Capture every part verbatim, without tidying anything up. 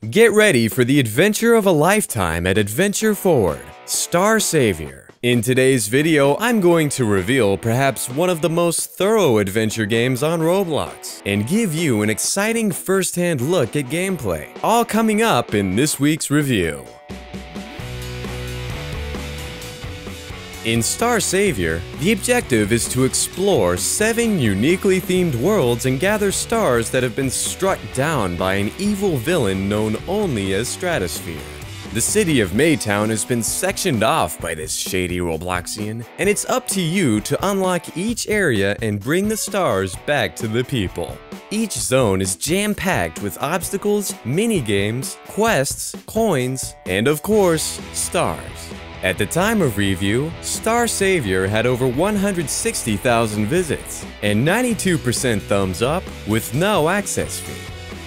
Get ready for the adventure of a lifetime at Adventure Forward, Star Savior. In today's video, I'm going to reveal perhaps one of the most thorough adventure games on Roblox and give you an exciting first-hand look at gameplay, all coming up in this week's review. In Star Savior, the objective is to explore seven uniquely themed worlds and gather stars that have been struck down by an evil villain known only as Stratosphere. The city of Maytown has been sectioned off by this shady Robloxian, and it's up to you to unlock each area and bring the stars back to the people. Each zone is jam-packed with obstacles, mini-games, quests, coins, and of course, stars. At the time of review, Star Savior had over one hundred sixty thousand visits and ninety-two percent thumbs up with no access fee.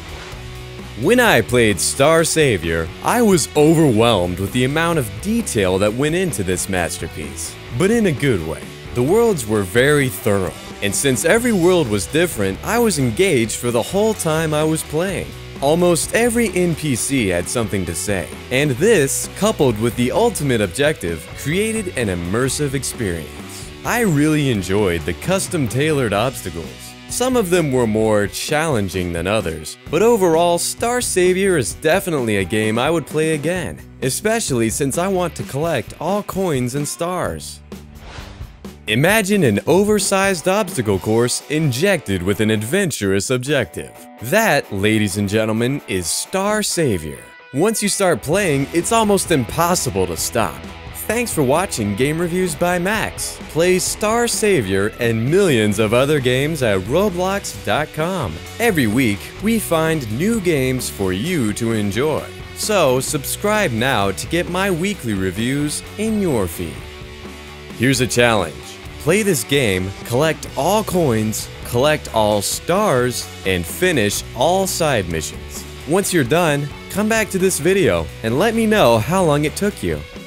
When I played Star Savior, I was overwhelmed with the amount of detail that went into this masterpiece, but in a good way. The worlds were very thorough, and since every world was different, I was engaged for the whole time I was playing. Almost every N P C had something to say, and this, coupled with the ultimate objective, created an immersive experience. I really enjoyed the custom-tailored obstacles. Some of them were more challenging than others, but overall, Star Savior is definitely a game I would play again, especially since I want to collect all coins and stars. Imagine an oversized obstacle course injected with an adventurous objective. That, ladies and gentlemen, is Star Savior. Once you start playing, it's almost impossible to stop. Thanks for watching Game Reviews by Max. Play Star Savior and millions of other games at Roblox dot com. Every week, we find new games for you to enjoy. So, subscribe now to get my weekly reviews in your feed. Here's a challenge. Play this game, collect all coins, collect all stars, and finish all side missions. Once you're done, come back to this video and let me know how long it took you.